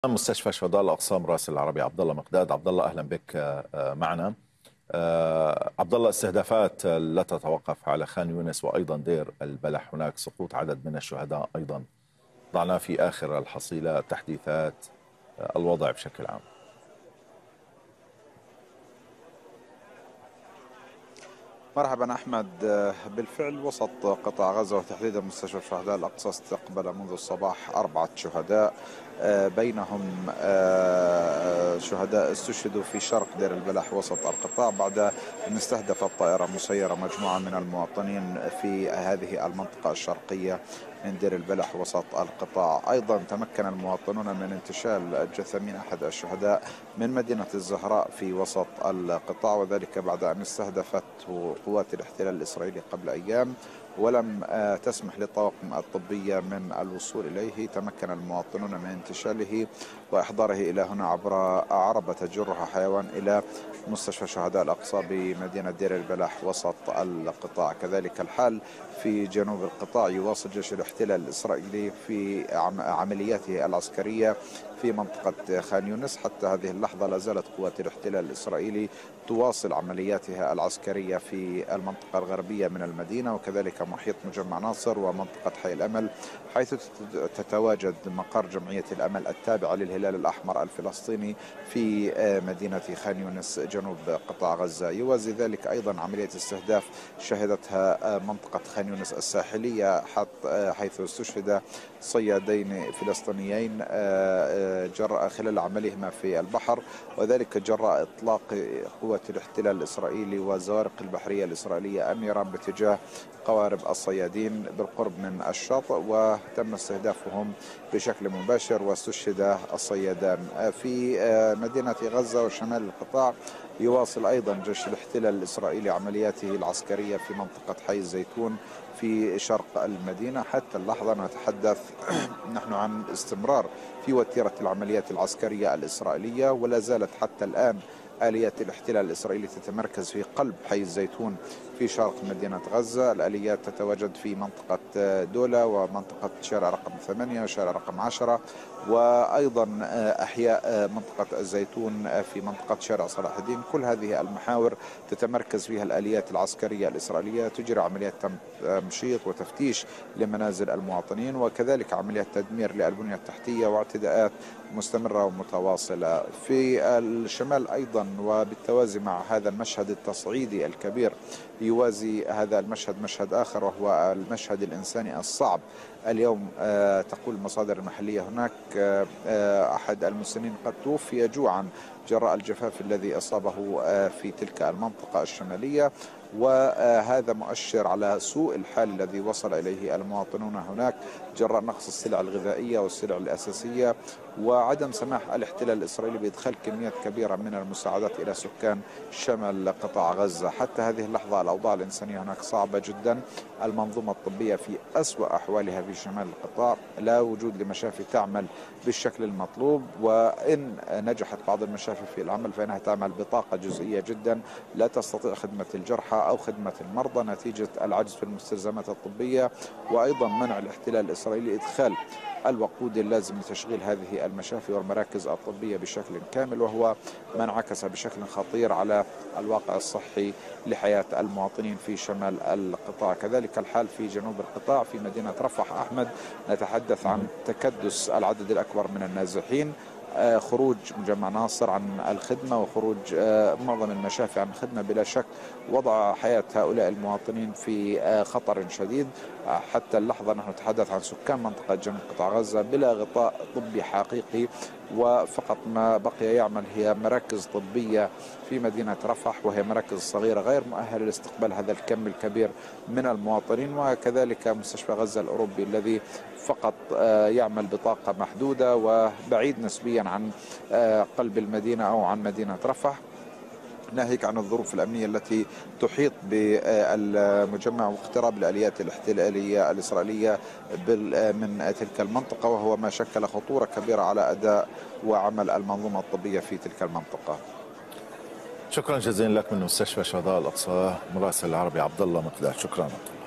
مستشفى شهداء الأقصى مراسل العربي عبد الله مقداد. عبد الله أهلا بك معنا. عبد الله، استهدافات لا تتوقف على خان يونس وأيضا دير البلح، هناك سقوط عدد من الشهداء أيضا. ضعنا في آخر الحصيلة تحديثات الوضع بشكل عام. مرحبا أحمد. بالفعل وسط قطاع غزة وتحديدا مستشفى شهداء الأقصى استقبل منذ الصباح 4 شهداء، بينهم شهداء استشهدوا في شرق دير البلح وسط القطاع بعد أن استهدفت طائرة مسيرة مجموعة من المواطنين في هذه المنطقة الشرقية من دير البلح وسط القطاع. أيضا تمكن المواطنون من انتشال جثمين أحد الشهداء من مدينة الزهراء في وسط القطاع، وذلك بعد أن استهدفته قوات الاحتلال الإسرائيلي قبل أيام ولم تسمح للطواقم الطبية من الوصول إليه. تمكن المواطنون من انتشاله وإحضاره إلى هنا عبر عربة تجرها حيوان إلى مستشفى شهداء الأقصى بمدينة دير البلح وسط القطاع. كذلك الحال في جنوب القطاع، يواصل جيش الاحتلال الإسرائيلي في عملياته العسكرية في منطقة خان يونس. حتى هذه اللحظة لا زالت قوات الاحتلال الإسرائيلي تواصل عملياتها العسكرية في المنطقة الغربية من المدينة، وكذلك محيط مجمع ناصر ومنطقة حي الأمل، حيث تتواجد مقر جمعية الأمل التابعة للهلال الأحمر الفلسطيني في مدينة خان يونس جنوب قطاع غزة. يوازي ذلك أيضا عملية استهداف شهدتها منطقة خان يونس الساحلية، حيث استشهد صيادين فلسطينيين جراء خلال عملهما في البحر، وذلك جراء إطلاق قوات الاحتلال الإسرائيلي والزوارق البحرية الإسرائيلة النيران باتجاه قوارب الصيادين بالقرب من الشاطئ، وتم استهدافهم بشكل مباشر واستشهد الصيادان. في مدينة غزة وشمال القطاع يواصل أيضا جيش الاحتلال الإسرائيلي عملياته العسكرية في منطقة حي الزيتون في شرق المدينة. حتى اللحظة نتحدث نحن عن استمرار في وتيرة العمليات العسكرية الإسرائيلية، ولا زالت حتى الآن آليات الاحتلال الإسرائيلي تتمركز في قلب حي الزيتون في شرق مدينة غزة. الآليات تتواجد في منطقة دولة ومنطقة شارع رقم 8 وشارع رقم 10، وأيضا أحياء منطقة الزيتون في منطقة شارع صلاح الدين. كل هذه المحاور تتمركز فيها الآليات العسكرية الإسرائيلية، تجري عمليات تمشيط وتفتيش لمنازل المواطنين، وكذلك عمليات تدمير للبنية التحتية واعتداءات مستمرة ومتواصلة. في الشمال أيضا وبالتوازي مع هذا المشهد التصعيدي الكبير، يوازي هذا المشهد مشهد آخر، وهو المشهد الإنساني الصعب. اليوم تقول المصادر المحلية هناك أحد المسنين قد توفي جوعا جراء الجفاف الذي أصابه في تلك المنطقة الشمالية، وهذا مؤشر على سوء الحال الذي وصل إليه المواطنون هناك جراء نقص السلع الغذائية والسلع الأساسية، وعدم سماح الاحتلال الإسرائيلي بإدخال كميات كبيرة من المساعدات إلى سكان شمال قطاع غزة. حتى هذه اللحظة الأوضاع الإنسانية هناك صعبة جدا. المنظومة الطبية في أسوأ أحوالها في شمال القطاع، لا وجود لمشافي تعمل بالشكل المطلوب، وإن نجحت بعض المشافي في العمل فإنها تعمل بطاقة جزئية جدا، لا تستطيع خدمة الجرحى أو خدمة المرضى نتيجة العجز في المستلزمات الطبية، وأيضا منع الاحتلال الإسرائيلي إدخال الوقود اللازم لتشغيل هذه المشافي والمراكز الطبية بشكل كامل، وهو ما انعكس بشكل خطير على الواقع الصحي لحياة المواطنين في شمال القطاع. كذلك الحال في جنوب القطاع في مدينة رفح. أحمد، نتحدث عن تكدس العدد الأكبر من النازحين، خروج مجمع ناصر عن الخدمة وخروج معظم المشافي عن الخدمة، بلا شك وضع حياة هؤلاء المواطنين في خطر شديد. حتى اللحظة نحن نتحدث عن سكان منطقة جنوب قطاع غزة بلا غطاء طبي حقيقي، وفقط ما بقي يعمل هي مراكز طبية في مدينة رفح، وهي مراكز صغيرة غير مؤهلة لاستقبال هذا الكم الكبير من المواطنين، وكذلك مستشفى غزة الأوروبي الذي فقط يعمل بطاقة محدودة وبعيد نسبيا عن قلب المدينة أو عن مدينة رفح، ناهيك عن الظروف الأمنية التي تحيط بالمجمع واقتراب الآليات الاحتلالية الإسرائيلية من تلك المنطقة، وهو ما شكل خطورة كبيرة على أداء وعمل المنظومة الطبية في تلك المنطقة. شكرا جزيلا لك من مستشفى شهداء الأقصى مراسل العربي عبد الله مقداد. شكرا.